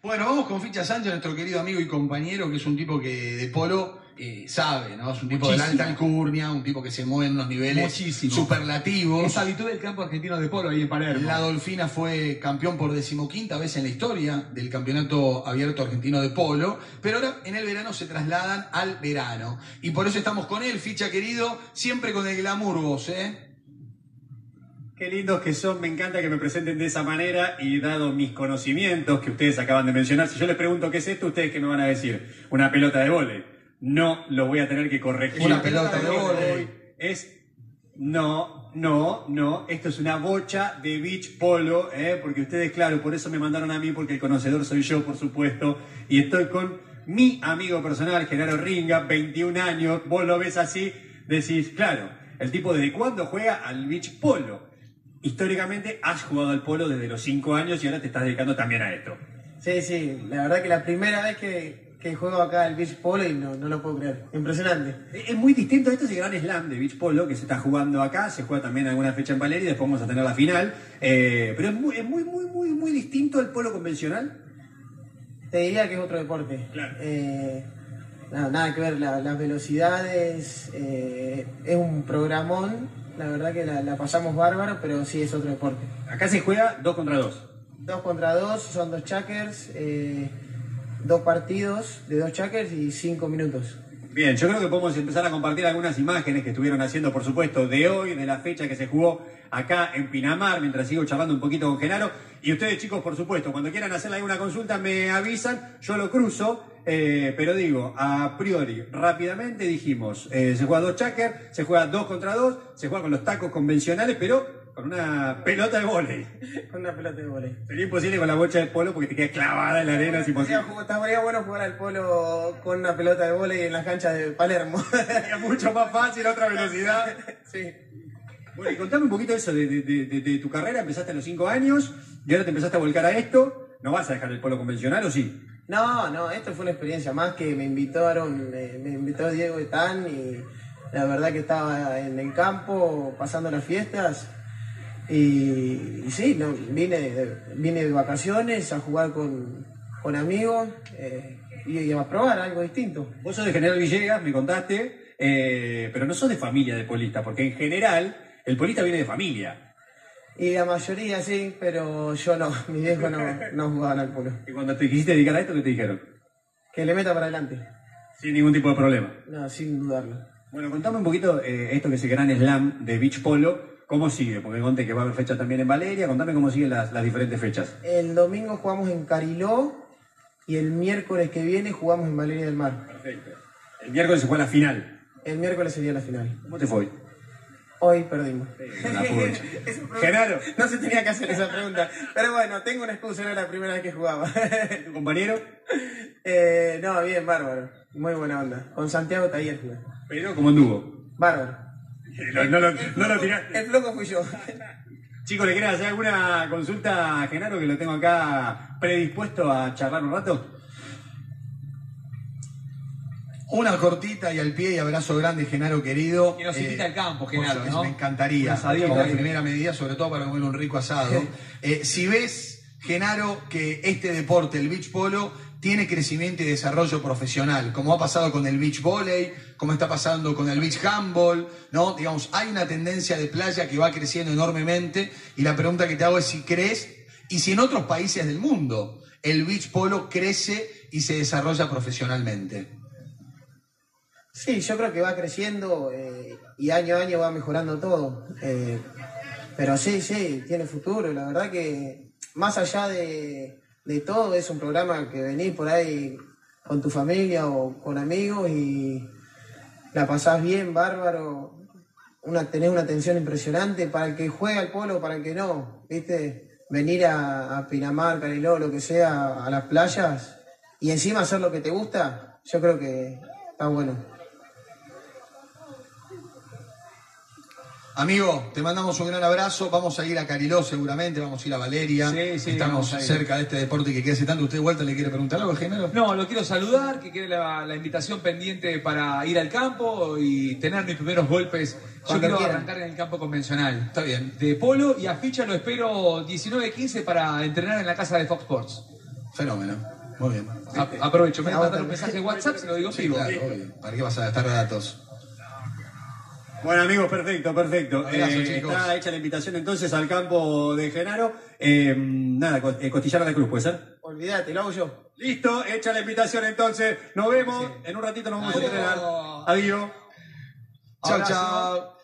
Bueno, vamos con Ficha Sánchez, nuestro querido amigo y compañero, que es un tipo que de polo sabe, ¿no? Es un tipo de la alta alcurnia, un tipo que se mueve en unos niveles superlativos. Es habitual del campo argentino de polo ahí en Palermo. La Dolfina fue campeón por 15ª vez en la historia del Campeonato Abierto Argentino de Polo, pero ahora en el verano se trasladan al verano. Y por eso estamos con él, Ficha querido, siempre con el glamour vos, ¿eh? Qué lindos que son, me encanta que me presenten de esa manera y dado mis conocimientos que ustedes acaban de mencionar, si yo les pregunto qué es esto, ¿ustedes qué me van a decir? Una pelota de vóley. No, lo voy a tener que corregir. Una pelota de vóley. No, esto es una bocha de beach polo, porque ustedes, claro, por eso me mandaron a mí, porque el conocedor soy yo, por supuesto, y estoy con mi amigo personal, Genaro Ringa, 21 años, vos lo ves así, decís, claro, el tipo desde cuándo juega al beach polo. Históricamente has jugado al polo desde los 5 años y ahora te estás dedicando también a esto. Sí, la verdad que la primera vez que juego acá al beach polo y no lo puedo creer. Impresionante. Es muy distinto, esto es el gran slam de beach polo que se está jugando acá, se juega también alguna fecha en Valeria y después vamos a tener la final. Pero es muy distinto al polo convencional. Te diría que es otro deporte. Claro. Nada que ver, las velocidades, es un programón. La verdad que la pasamos bárbaro, pero sí es otro deporte. Acá se juega 2 contra 2. 2 contra 2, son 2 checkers, 2 partidos de 2 checkers y 5 minutos. Bien, yo creo que podemos empezar a compartir algunas imágenes que estuvieron haciendo, por supuesto, de hoy, de la fecha que se jugó acá en Pinamar, mientras sigo charlando un poquito con Genaro. Y ustedes, chicos, por supuesto, cuando quieran hacerle alguna consulta me avisan, yo lo cruzo, pero digo, a priori, rápidamente dijimos, se juega 2 checkers, se juega 2 contra 2, se juega con los tacos convencionales, pero con una pelota de vóley. Con una pelota de vóley. Sería imposible con la bocha de polo porque te queda clavada en la arena, es imposible. Estaría bueno jugar al polo con una pelota de vóley en las canchas de Palermo. Sería mucho más fácil, otra velocidad. Sí. Bueno, y contame un poquito eso de tu carrera. Empezaste a los 5 años y ahora te empezaste a volcar a esto. ¿No vas a dejar el polo convencional o sí? No, esto fue una experiencia más que me invitó Diego Etán y la verdad que estaba en el campo pasando las fiestas. Y sí, vine de vacaciones a jugar con amigos y a probar algo distinto. Vos sos de General Villegas, me contaste, pero no sos de familia de polista, porque en general el polista viene de familia. Y la mayoría sí, pero yo no, mis viejos no jugaban al polo. ¿Y cuando te quisiste dedicar a esto, qué te dijeron? Que le meta para adelante. Sin ningún tipo de problema. No, sin dudarlo. Bueno, contame un poquito esto que es el gran slam de beach polo. ¿Cómo sigue? Porque conté que va a haber fecha también en Valeria. Contame cómo siguen las diferentes fechas. El domingo jugamos en Cariló y el miércoles que viene jugamos en Valeria del Mar. Perfecto. El miércoles se juega la final. El miércoles sería la final. ¿Cómo te fue? Hoy perdimos. Genaro. No se tenía que hacer esa pregunta. Pero bueno, tengo una excusa, no era la primera vez que jugaba. ¿Tu compañero? No, bien, bárbaro. Muy buena onda. Con Santiago Taller jugué. ¿Pero cómo anduvo? Bárbaro. No lo tiraste. El flojo fui yo. Chicos, ¿le quieren hacer alguna consulta a Genaro, que lo tengo acá predispuesto a charlar un rato? Una cortita y al pie y abrazo grande, Genaro querido. Que nos invita al campo, Genaro, ¿no? Me encantaría, como primera medida, sobre todo para comer un rico asado. Si ves, Genaro, que este deporte, el beach polo, tiene crecimiento y desarrollo profesional, como ha pasado con el beach volley, como está pasando con el beach handball, ¿no? Digamos, hay una tendencia de playa que va creciendo enormemente, y la pregunta que te hago es si crees, y si en otros países del mundo el beach polo crece y se desarrolla profesionalmente. Sí, yo creo que va creciendo y año a año va mejorando todo. Pero sí, tiene futuro. La verdad que más allá de todo es un programa que venís por ahí con tu familia o con amigos y la pasás bien, bárbaro. Tenés una atención impresionante para el que juega al polo, para el que no. ¿Viste? Venir a Pinamar, Cariló, lo que sea, a las playas y encima hacer lo que te gusta, yo creo que está bueno. Amigo, te mandamos un gran abrazo. Vamos a ir a Cariló seguramente, vamos a ir a Valeria. Sí, estamos cerca de este deporte que hace tanto. ¿Usted de vuelta le quiere preguntar algo, Genaro? No, lo quiero saludar, que quede la invitación pendiente para ir al campo y tener mis primeros golpes. Yo quiero arrancar en el campo convencional. Está bien. De polo, y a Ficha lo espero 19:15 para entrenar en la casa de Fox Sports. Fenómeno. Muy bien. Aprovecho, me mandan un mensaje de WhatsApp, se lo digo Sí, vivo. claro, obvio. ¿Para qué vas a gastar datos? Bueno, amigos, perfecto. Abrazo, chicos. Está hecha la invitación entonces al campo de Genaro. Nada, Costillar a la Cruz, ¿puede ser? Olvídate, lo hago yo. Listo, hecha la invitación entonces. Nos vemos. En un ratito nos vamos a entrenar. Adiós. Chao, Abrazo. chao.